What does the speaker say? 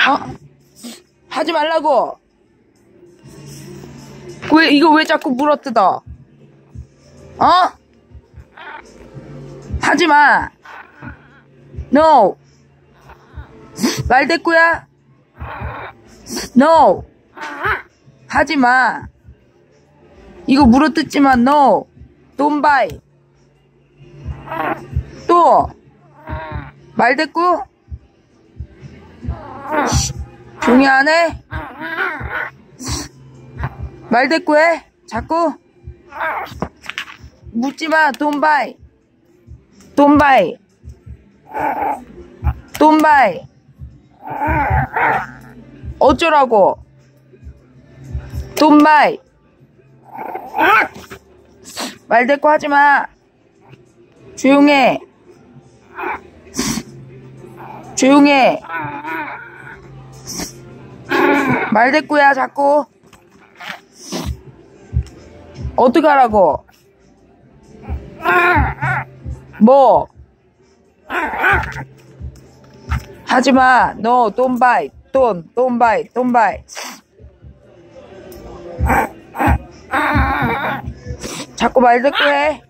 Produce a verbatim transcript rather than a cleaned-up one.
어? 하지 말라고. 왜 이거 왜 자꾸 물어뜯어? 어? 하지 마. No. 말대꾸야? No. 하지 마. 이거 물어뜯지마. No. Don't buy. 또 말대꾸? 종이 안 해? 말대꾸 해? 자꾸? 묻지마. Don't buy. Don't buy. Don't buy. 어쩌라고? Don't buy. 말대꾸 하지마. 조용해. 조용해. 말대꾸야 자꾸. 어떡하라고? 뭐? 하지마. No, don't buy. Don't, don't buy. Don't buy. 자꾸 말대꾸 해.